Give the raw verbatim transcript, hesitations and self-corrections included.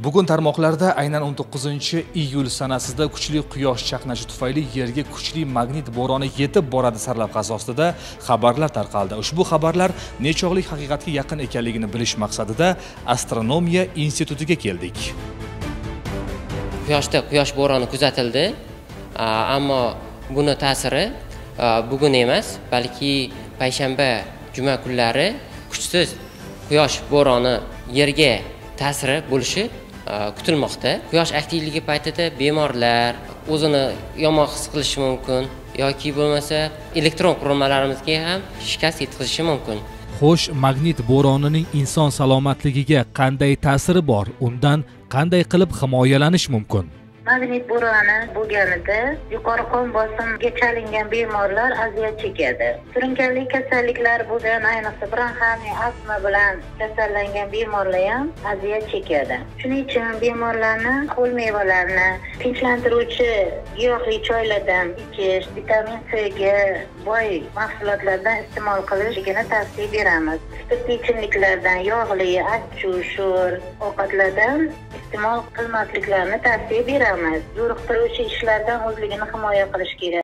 Bugun tarmoqlarda aynan o'n to'qqizinchi iyul sanasida kuchli quyosh chaqnashi tufayli Yerga kuchli magnit bo'roni yetib boradi sarlavhasi ostida xabarlar tarqaldi. Ushbu xabarlar nechog'lik haqiqatga yaqin ekanligini bilish maqsadida Astronomiya institutiga keldik. Quyoshda quyosh bo'roni kuzatildi, ammo buni ta'siri bugun emas, balki payshanba, juma kunlari kuchsiz quyosh bo'roni Yerga ta'siri bo'lishi kutilmoqda. Quyosh aktivligi paytida bemorlar o'zini yomon his qilishi mumkin yoki bo'lmasa elektron qurilmalarimizga ham shikast yetkazishi mumkin. Xo'sh, magnit bo'ronining inson salomatligiga qanday ta'siri bor? Undan qanday qilib himoyalanish mumkin? Magnit bo'roni bo'lganida yuqori qon bosimiga chalingan bemorlar aziyat chekadi. Surunkali kasalliklar bo'lgan, ayniqsa bronxial astma bilan kasallangan bemorlar ham aziyat chekadi. Shuning uchun bemorlarni ho'l mevalarni, tinchlantiruvchi giyohli choylardan ichish, vitamin C ga boy mahsulotlardan iste'mol qilishligini tavsiya beramiz. Spirtli ichimliklardan, yog'li, achchiq, sho'r ovqatlardan iste'mol qilmasliklarini tavsiya beramiz. Zo'riqtiruvchi ishlardan o'zligini himoya qilish kerak.